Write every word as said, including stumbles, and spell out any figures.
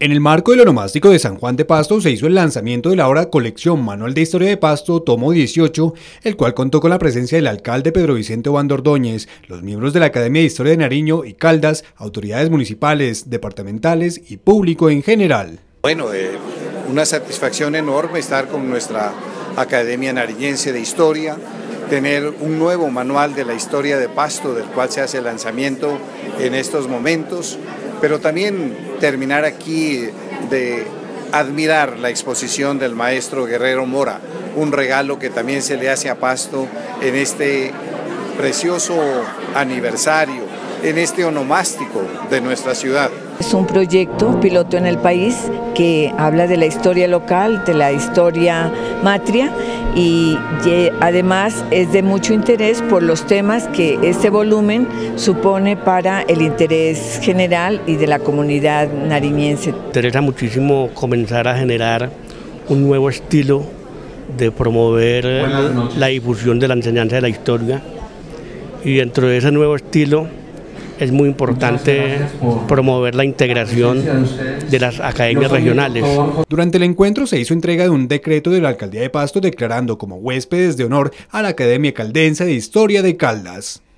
En el marco del onomástico de San Juan de Pasto se hizo el lanzamiento de la obra Colección Manual de Historia de Pasto, tomo dieciocho, el cual contó con la presencia del alcalde Pedro Vicente Obando Ordóñez, los miembros de la Academia de Historia de Nariño y Caldas, autoridades municipales, departamentales y público en general. Bueno, eh, una satisfacción enorme estar con nuestra Academia Nariñense de Historia, tener un nuevo manual de la historia de Pasto, del cual se hace el lanzamiento en estos momentos, pero también terminar aquí de admirar la exposición del maestro Guerrero Mora, un regalo que también se le hace a Pasto en este precioso aniversario, en este onomástico de nuestra ciudad. Es un proyecto piloto en el país que habla de la historia local, de la historia matria y además es de mucho interés por los temas que este volumen supone para el interés general y de la comunidad nariñense. Interesa muchísimo comenzar a generar un nuevo estilo de promover la difusión de la enseñanza de la historia, y dentro de ese nuevo estilo es muy importante promover la integración de las academias regionales. Durante el encuentro se hizo entrega de un decreto de la Alcaldía de Pasto declarando como huéspedes de honor a la Academia Caldense de Historia de Caldas.